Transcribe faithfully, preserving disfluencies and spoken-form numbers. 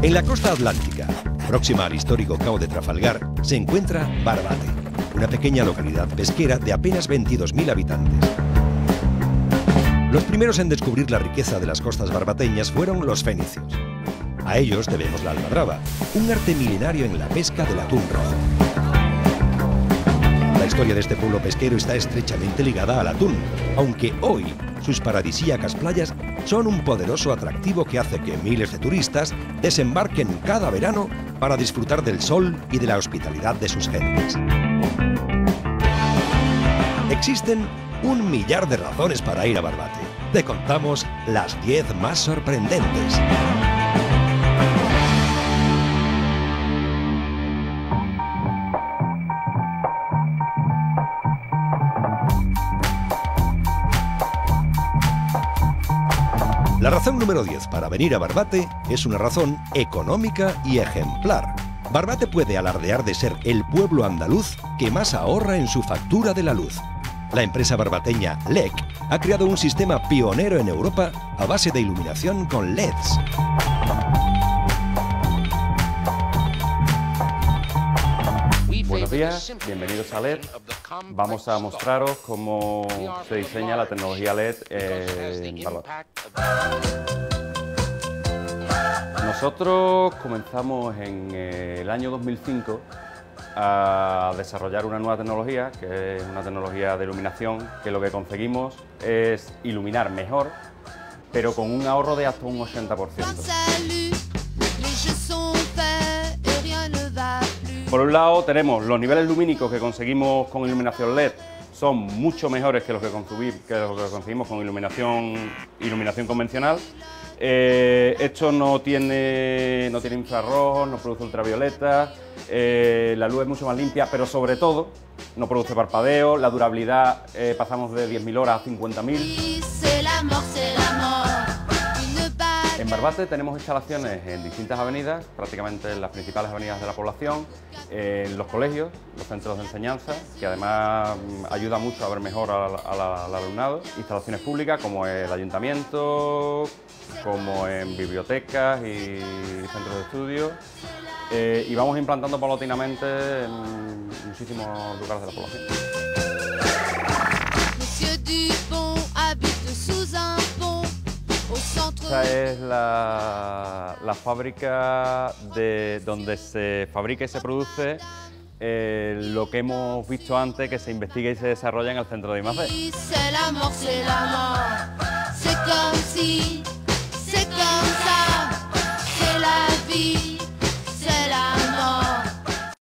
En la costa atlántica, próxima al histórico Cabo de Trafalgar, se encuentra Barbate, una pequeña localidad pesquera de apenas veintidós mil habitantes. Los primeros en descubrir la riqueza de las costas barbateñas fueron los fenicios. A ellos debemos la almadraba, un arte milenario en la pesca del atún rojo. La historia de este pueblo pesquero está estrechamente ligada al atún, aunque hoy sus paradisíacas playas son un poderoso atractivo que hace que miles de turistas desembarquen cada verano para disfrutar del sol y de la hospitalidad de sus gentes. Existen un millar de razones para ir a Barbate. Te contamos las diez más sorprendentes. La razón número diez para venir a Barbate es una razón económica y ejemplar. Barbate puede alardear de ser el pueblo andaluz que más ahorra en su factura de la luz. La empresa barbateña L E C ha creado un sistema pionero en Europa a base de iluminación con L E Ds. Buenos días, bienvenidos a L E D. Vamos a mostraros cómo se diseña la tecnología L E D en Barbate. Nosotros comenzamos en el año dos mil cinco a desarrollar una nueva tecnología, que es una tecnología de iluminación, que lo que conseguimos es iluminar mejor, pero con un ahorro de hasta un ochenta por ciento. Por un lado tenemos los niveles lumínicos que conseguimos con iluminación L E D, son mucho mejores que los que, que, los que conseguimos con iluminación, iluminación convencional. Eh, esto no tiene, no tiene infrarrojos, no produce ultravioleta, eh, la luz es mucho más limpia, pero sobre todo no produce parpadeo, la durabilidad eh, pasamos de diez mil horas a cincuenta mil. En Barbate tenemos instalaciones en distintas avenidas, prácticamente en las principales avenidas de la población, en los colegios, los centros de enseñanza, que además ayuda mucho a ver mejor al, al, al alumnado, instalaciones públicas como el ayuntamiento, como en bibliotecas y centros de estudio, eh, y vamos implantando paulatinamente en muchísimos lugares de la población. Esta es la, la fábrica de, donde se fabrica y se produce eh, lo que hemos visto antes que se investiga y se desarrolla en el centro de I más D.